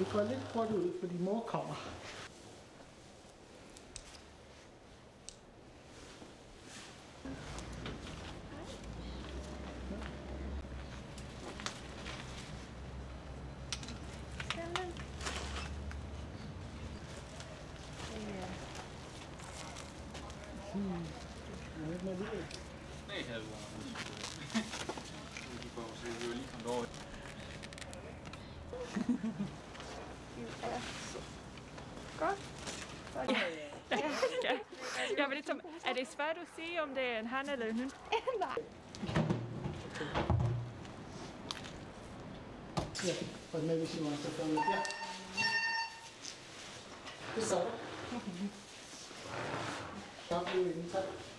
det går lidt hurtigt ud, fordi mor kommer. Nej, havde vi jo lige kommet over. Godt. Jeg vil ikke, er det svært at sige, om det er en han eller en hund? Nej. Ja, og maybe she wants to film it. Ja. Det så du. Tak for det.